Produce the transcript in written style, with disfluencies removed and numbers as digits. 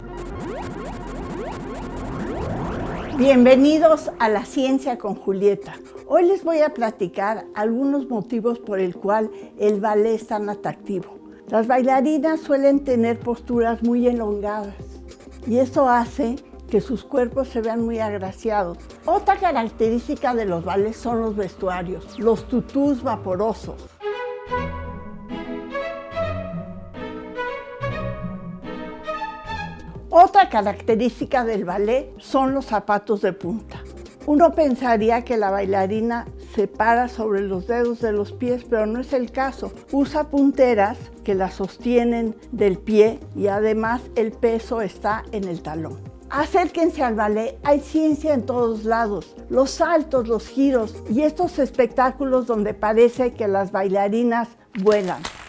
Bienvenidos a La Ciencia con Julieta. Hoy les voy a platicar algunos motivos por el cual el ballet es tan atractivo. Las bailarinas suelen tener posturas muy elongadas y eso hace que sus cuerpos se vean muy agraciados. Otra característica de los ballets son los vestuarios, los tutús vaporosos. Otra característica del ballet son los zapatos de punta. Uno pensaría que la bailarina se para sobre los dedos de los pies, pero no es el caso. Usa punteras que la sostienen del pie y además el peso está en el talón. Acérquense al ballet, hay ciencia en todos lados. Los saltos, los giros y estos espectáculos donde parece que las bailarinas vuelan.